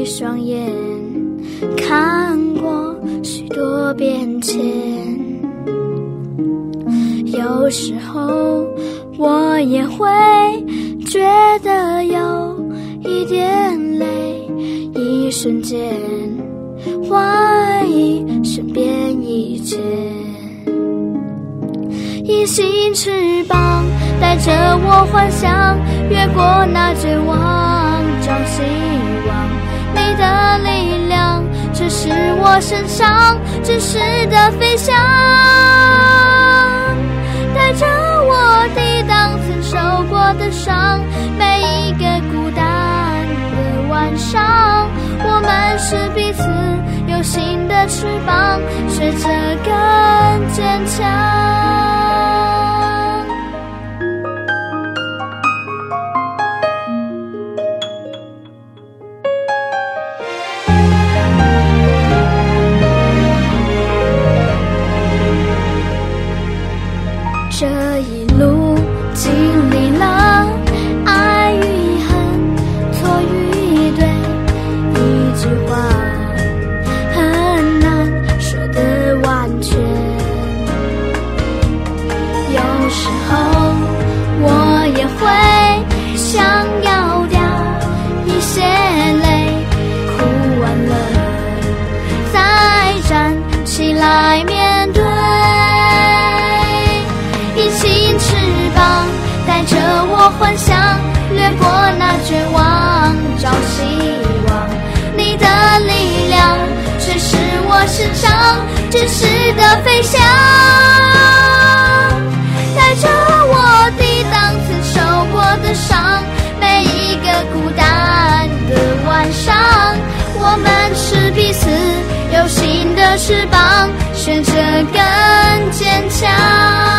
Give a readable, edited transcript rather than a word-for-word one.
双眼，看过许多变迁。有时候我也会觉得有一点累，一瞬间怀疑身边一切。一行翅膀带着我幻想，越过那绝望，找希望。你的力量只是我身上真实的飞翔，带着我抵挡曾受过的伤，每一个孤单的晚上，我们是彼此有新的翅膀，学着更坚强。这一路经历了爱与恨，错与对，一句话很难说得完全。有时候我也会想要掉一些泪，哭完了再站起来面对。一行翅膀带着我幻想，掠过那绝望，找希望。你的力量却是我身上真实的飞翔，带着我抵挡曾受过的伤，每一个孤单的晚上，我们是彼此有新的翅膀，学着更坚强。